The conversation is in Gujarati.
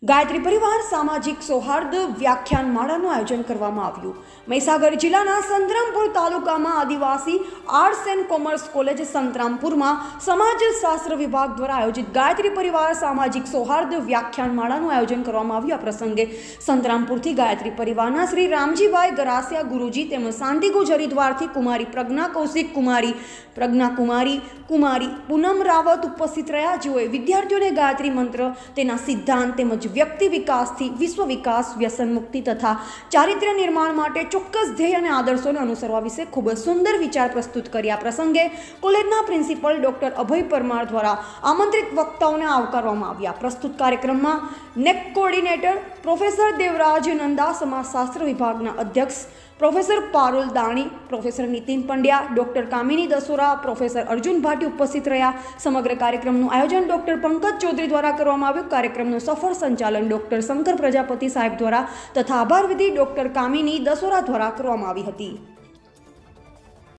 ગાયત્રી પરિવાર સામાજિક સૌહાર્દ વ્યાખ્યાનમાળાનું આયોજન કરવામાં આવ્યું। મહીસાગર જિલ્લાના સંતરામપુર તાલુકામાં આદિવાસી આર્ટ્સ એન્ડ કોમર્સ કોલેજ સંતરામપુરમાં સમાજશાસ્ત્ર વિભાગ દ્વારા આયોજિત ગાયત્રી પરિવાર સામાજિક સૌહાર્દ વ્યાખ્યાનમાળાનું આયોજન કરવામાં આવ્યું। આ પ્રસંગે સંતરામપુરથી ગાયત્રી પરિવારના શ્રી રામજીભાઈ ગરાસિયા ગુરુજી તેમજ શાંતિગુજ હરિદ્વારથી કુમારી પ્રજ્ઞા કૌશિક કુમારી પ્રજ્ઞા કુમારી પૂનમ રાવત ઉપસ્થિત રહ્યા, જેઓએ વિદ્યાર્થીઓને ગાયત્રી મંત્ર, તેના સિદ્ધાંત તેમજ વ્યક્તિ વિકાસથી વિશ્વ વિકાસ, વ્યસન મુક્તિ તથા ચારિત્ર્ય નિર્માણ માટે ચોક્કસ ધ્યેય અને આદર્શોને અનુસરવા વિશે ખૂબ જ સુંદર વિચાર પ્રસ્તુત કર્યા। પ્રસંગે કોલેજના પ્રિન્સિપલ ડોક્ટર અભય પરમાર દ્વારા આમંત્રિત વક્તાઓને આવકારવામાં આવ્યા। પ્રસ્તુત કાર્યક્રમમાં NAAC coordinator professor Devraj Nanda, સમાજશાસ્ત્ર વિભાગના અધ્યક્ષ professor Parul Dani, professor Nitin Pandya, doctor Kamini Dasora, professor Arjun Bhati ઉપસ્થિત રહ્યા। સમગ્ર કાર્યક્રમનું આયોજન ડોક્ટર પંકજ ચૌધરી દ્વારા કરવામાં આવ્યું। કાર્યક્રમનું સફળ સંચાલન ડોક્ટર શંકર પ્રજાપતિ સાહેબ દ્વારા તથા આભાર વિધિ ડોક્ટર કામિની દસોરા દ્વારા કરવામાં આવી હતી।